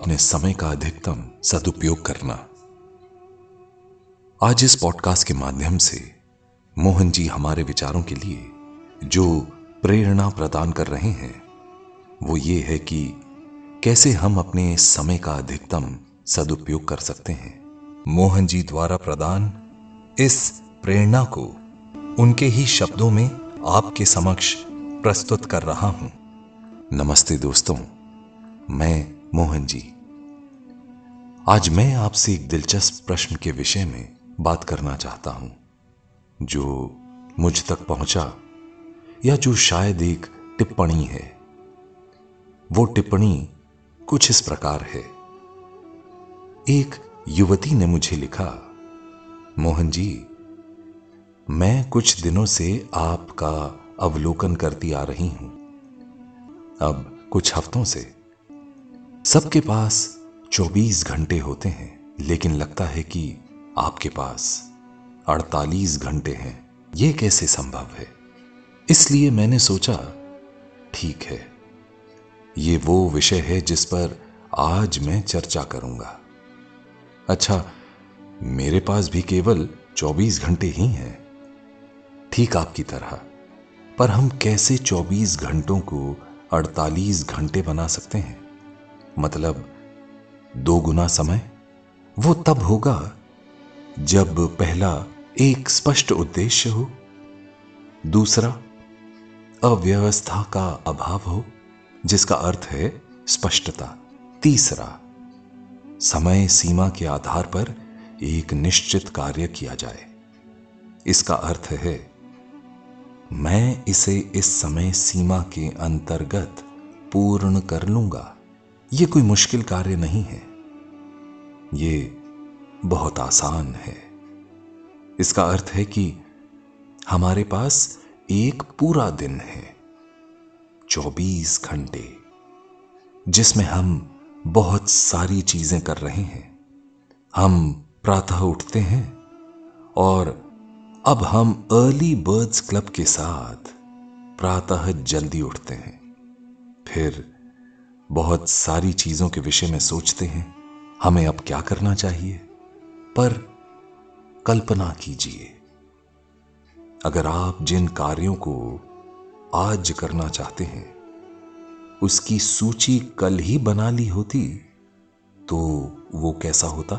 अपने समय का अधिकतम सदुपयोग करना। आज इस पॉडकास्ट के माध्यम से मोहन जी हमारे विचारों के लिए जो प्रेरणा प्रदान कर रहे हैं वो ये है कि कैसे हम अपने समय का अधिकतम सदुपयोग कर सकते हैं। मोहन जी द्वारा प्रदान इस प्रेरणा को उनके ही शब्दों में आपके समक्ष प्रस्तुत कर रहा हूं। नमस्ते दोस्तों, मैं मोहन जी। आज मैं आपसे एक दिलचस्प प्रश्न के विषय में बात करना चाहता हूं जो मुझ तक पहुंचा, या जो शायद एक टिप्पणी है। वो टिप्पणी कुछ इस प्रकार है। एक युवती ने मुझे लिखा, मोहन जी, मैं कुछ दिनों से आपका अवलोकन करती आ रही हूं। अब कुछ हफ्तों से सबके पास 24 घंटे होते हैं, लेकिन लगता है कि आपके पास 48 घंटे हैं। ये कैसे संभव है? इसलिए मैंने सोचा, ठीक है, ये वो विषय है जिस पर आज मैं चर्चा करूंगा। अच्छा, मेरे पास भी केवल 24 घंटे ही हैं, ठीक आपकी तरह। पर हम कैसे 24 घंटों को 48 घंटे बना सकते हैं? मतलब 2 गुना समय। वो तब होगा जब पहला एक स्पष्ट उद्देश्य हो, दूसरा अव्यवस्था का अभाव हो जिसका अर्थ है स्पष्टता, तीसरा समय सीमा के आधार पर एक निश्चित कार्य किया जाए। इसका अर्थ है मैं इसे इस समय सीमा के अंतर्गत पूर्ण कर लूंगा। ये कोई मुश्किल कार्य नहीं है, ये बहुत आसान है। इसका अर्थ है कि हमारे पास एक पूरा दिन है, 24 घंटे, जिसमें हम बहुत सारी चीजें कर रहे हैं। हम प्रातः उठते हैं और अब हम अर्ली बर्ड्स क्लब के साथ प्रातः जल्दी उठते हैं। फिर बहुत सारी चीजों के विषय में सोचते हैं, हमें अब क्या करना चाहिए। पर कल्पना कीजिए, अगर आप जिन कार्यों को आज करना चाहते हैं उसकी सूची कल ही बना ली होती तो वो कैसा होता?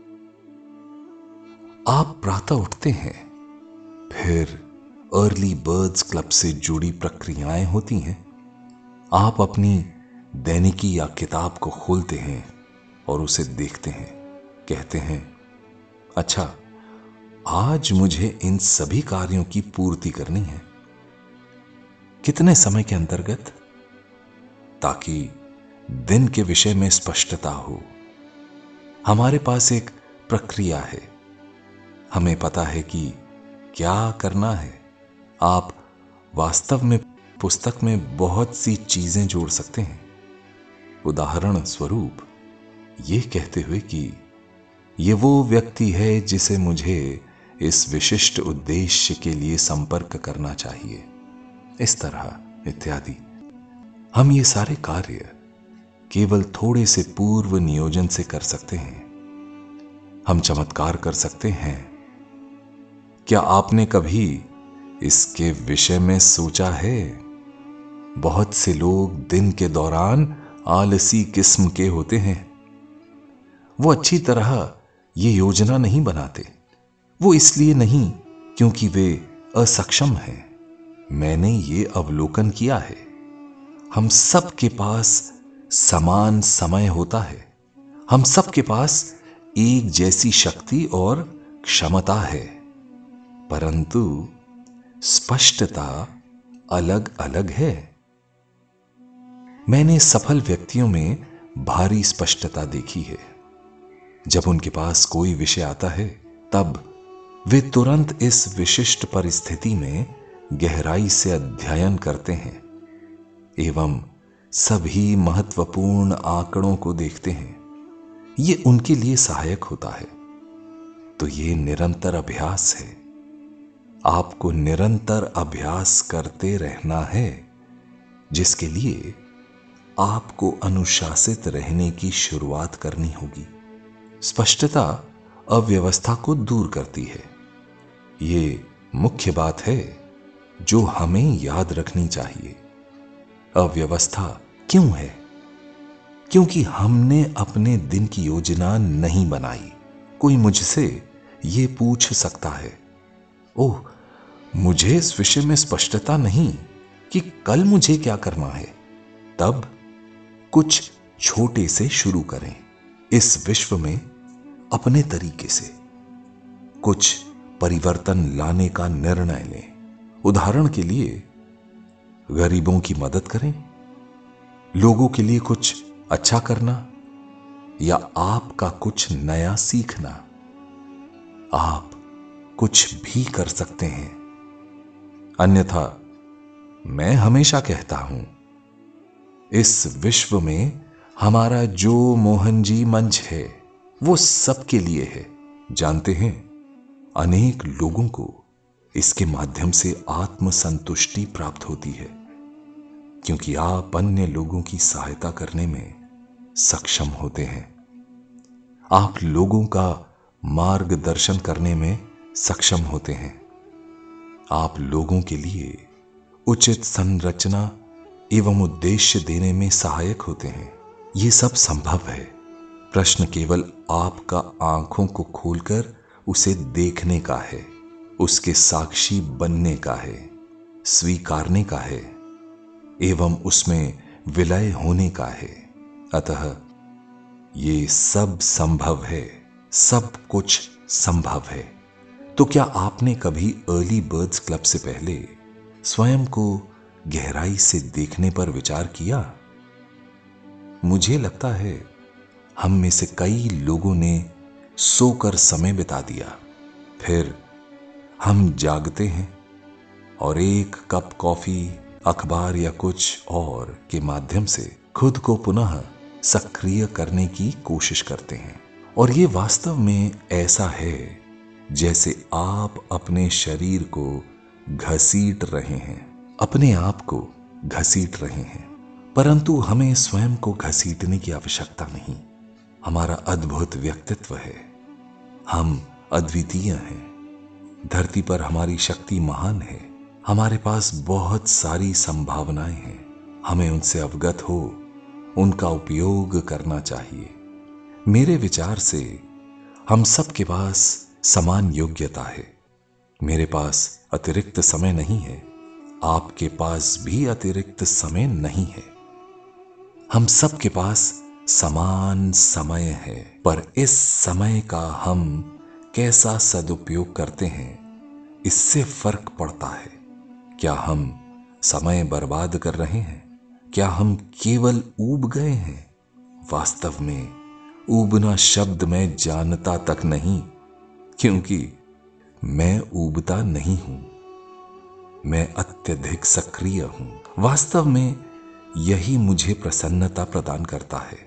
आप प्रातः उठते हैं, फिर अर्ली बर्ड्स क्लब से जुड़ी प्रक्रियाएं होती हैं। आप अपनी दैनिकी या किताब को खोलते हैं और उसे देखते हैं, कहते हैं, अच्छा, आज मुझे इन सभी कार्यों की पूर्ति करनी है। कितने समय के अंतर्गत? ताकि दिन के विषय में स्पष्टता हो। हमारे पास एक प्रक्रिया है, हमें पता है कि क्या करना है। आप वास्तव में पुस्तक में बहुत सी चीजें जोड़ सकते हैं। उदाहरण स्वरूप ये कहते हुए कि ये वो व्यक्ति है जिसे मुझे इस विशिष्ट उद्देश्य के लिए संपर्क करना चाहिए, इस तरह इत्यादि। हम ये सारे कार्य केवल थोड़े से पूर्व नियोजन से कर सकते हैं। हम चमत्कार कर सकते हैं। क्या आपने कभी इसके विषय में सोचा है? बहुत से लोग दिन के दौरान आलसी किस्म के होते हैं। वो अच्छी तरह ये योजना नहीं बनाते। वो इसलिए नहीं क्योंकि वे असक्षम हैं। मैंने ये अवलोकन किया है, हम सब के पास समान समय होता है। हम सब के पास एक जैसी शक्ति और क्षमता है, परंतु स्पष्टता अलग अलग है। मैंने सफल व्यक्तियों में भारी स्पष्टता देखी है। जब उनके पास कोई विषय आता है तब वे तुरंत इस विशिष्ट परिस्थिति में गहराई से अध्ययन करते हैं एवं सभी महत्वपूर्ण आंकड़ों को देखते हैं। ये उनके लिए सहायक होता है। तो ये निरंतर अभ्यास है। आपको निरंतर अभ्यास करते रहना है, जिसके लिए आपको अनुशासित रहने की शुरुआत करनी होगी। स्पष्टता अव्यवस्था को दूर करती है। ये मुख्य बात है जो हमें याद रखनी चाहिए। अव्यवस्था क्यों है? क्योंकि हमने अपने दिन की योजना नहीं बनाई। कोई मुझसे ये पूछ सकता है, ओह, मुझे इस विषय में स्पष्टता नहीं कि कल मुझे क्या करना है। तब कुछ छोटे से शुरू करें। इस विश्व में अपने तरीके से कुछ परिवर्तन लाने का निर्णय लें। उदाहरण के लिए गरीबों की मदद करें, लोगों के लिए कुछ अच्छा करना, या आपका कुछ नया सीखना। आप कुछ भी कर सकते हैं। अन्यथा मैं हमेशा कहता हूं, इस विश्व में हमारा जो मोहन जी मंच है वो सबके लिए है। जानते हैं, अनेक लोगों को इसके माध्यम से आत्मसंतुष्टि प्राप्त होती है, क्योंकि आप अन्य लोगों की सहायता करने में सक्षम होते हैं। आप लोगों का मार्गदर्शन करने में सक्षम होते हैं। आप लोगों के लिए उचित संरचना एवं उद्देश्य देने में सहायक होते हैं। ये सब संभव है। प्रश्न केवल आपका आंखों को खोलकर उसे देखने का है, उसके साक्षी बनने का है, स्वीकारने का है एवं उसमें विलय होने का है। अतः ये सब संभव है, सब कुछ संभव है। तो क्या आपने कभी अर्ली बर्ड्स क्लब से पहले स्वयं को गहराई से देखने पर विचार किया? मुझे लगता है हम में से कई लोगों ने सोकर समय बिता दिया, फिर हम जागते हैं और एक कप कॉफी, अखबार या कुछ और के माध्यम से खुद को पुनः सक्रिय करने की कोशिश करते हैं। और ये वास्तव में ऐसा है जैसे आप अपने शरीर को घसीट रहे हैं, अपने आप को घसीट रहे हैं। परंतु हमें स्वयं को घसीटने की आवश्यकता नहीं। हमारा अद्भुत व्यक्तित्व है, हम अद्वितीय हैं। धरती पर हमारी शक्ति महान है। हमारे पास बहुत सारी संभावनाएं हैं। हमें उनसे अवगत हो उनका उपयोग करना चाहिए। मेरे विचार से हम सब के पास समान योग्यता है। मेरे पास अतिरिक्त समय नहीं है, आपके पास भी अतिरिक्त समय नहीं है। हम सब के पास समान समय है, पर इस समय का हम कैसा सदुपयोग करते हैं, इससे फर्क पड़ता है। क्या हम समय बर्बाद कर रहे हैं? क्या हम केवल ऊब गए हैं? वास्तव में ऊबना शब्द मैं जानता तक नहीं, क्योंकि मैं ऊबता नहीं हूं, मैं अत्यधिक सक्रिय हूं। वास्तव में यही मुझे प्रसन्नता प्रदान करता है।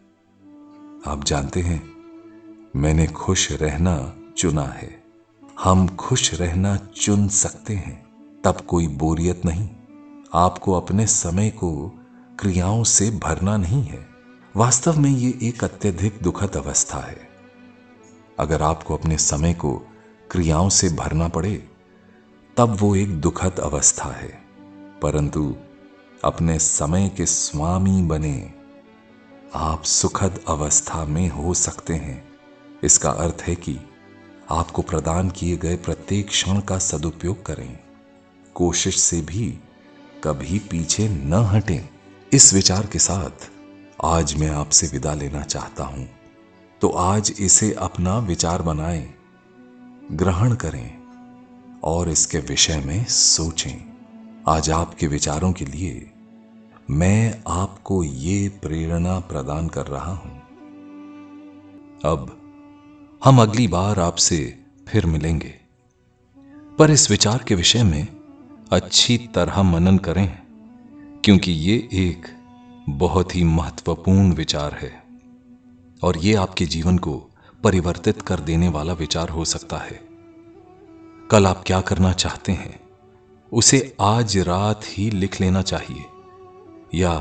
आप जानते हैं, मैंने खुश रहना चुना है। हम खुश रहना चुन सकते हैं, तब कोई बोरियत नहीं। आपको अपने समय को क्रियाओं से भरना नहीं है। वास्तव में ये एक अत्यधिक दुखद अवस्था है। अगर आपको अपने समय को क्रियाओं से भरना पड़े, तब वो एक दुखद अवस्था है। परंतु अपने समय के स्वामी बने आप सुखद अवस्था में हो सकते हैं। इसका अर्थ है कि आपको प्रदान किए गए प्रत्येक क्षण का सदुपयोग करें। कोशिश से भी कभी पीछे न हटें। इस विचार के साथ आज मैं आपसे विदा लेना चाहता हूं। तो आज इसे अपना विचार बनाएं, ग्रहण करें और इसके विषय में सोचें। आज आपके विचारों के लिए मैं आपको ये प्रेरणा प्रदान कर रहा हूं। अब हम अगली बार आपसे फिर मिलेंगे, पर इस विचार के विषय में अच्छी तरह मनन करें, क्योंकि ये एक बहुत ही महत्वपूर्ण विचार है और ये आपके जीवन को परिवर्तित कर देने वाला विचार हो सकता है। कल आप क्या करना चाहते हैं, उसे आज रात ही लिख लेना चाहिए, या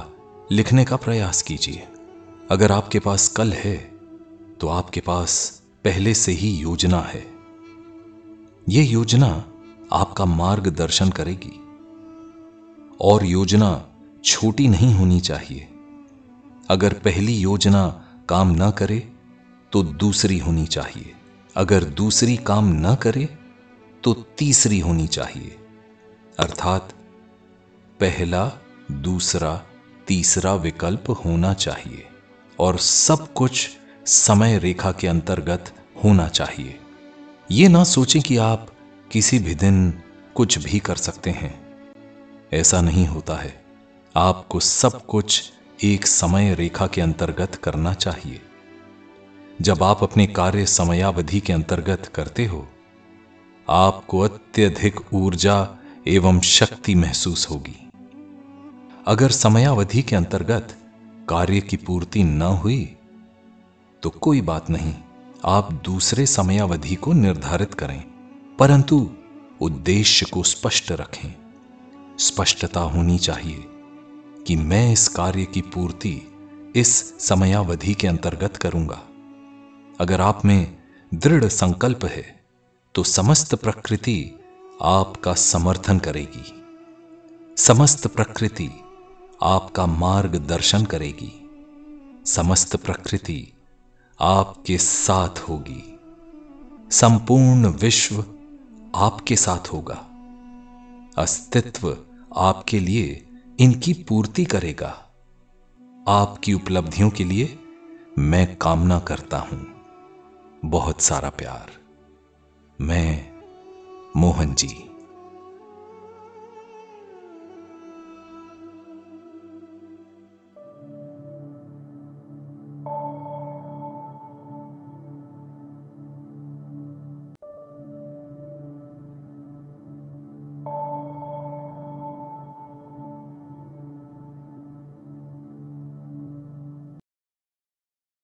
लिखने का प्रयास कीजिए। अगर आपके पास कल है तो आपके पास पहले से ही योजना है। यह योजना आपका मार्गदर्शन करेगी और योजना छोटी नहीं होनी चाहिए। अगर पहली योजना काम ना करे तो दूसरी होनी चाहिए। अगर दूसरी काम ना करे तो तीसरी होनी चाहिए। अर्थात पहला, दूसरा, तीसरा विकल्प होना चाहिए और सब कुछ समय रेखा के अंतर्गत होना चाहिए। ये ना सोचें कि आप किसी भी दिन कुछ भी कर सकते हैं। ऐसा नहीं होता है। आपको सब कुछ एक समय रेखा के अंतर्गत करना चाहिए। जब आप अपने कार्य समयावधि के अंतर्गत करते हो, आपको अत्यधिक ऊर्जा एवं शक्ति महसूस होगी। अगर समयावधि के अंतर्गत कार्य की पूर्ति न हुई तो कोई बात नहीं, आप दूसरे समयावधि को निर्धारित करें, परंतु उद्देश्य को स्पष्ट रखें। स्पष्टता होनी चाहिए कि मैं इस कार्य की पूर्ति इस समयावधि के अंतर्गत करूंगा। अगर आप में दृढ़ संकल्प है तो समस्त प्रकृति आपका समर्थन करेगी। समस्त प्रकृति आपका मार्गदर्शन करेगी। समस्त प्रकृति आपके साथ होगी। संपूर्ण विश्व आपके साथ होगा। अस्तित्व आपके लिए इनकी पूर्ति करेगा। आपकी उपलब्धियों के लिए मैं कामना करता हूं। बहुत सारा प्यार। मैं मोहन जी।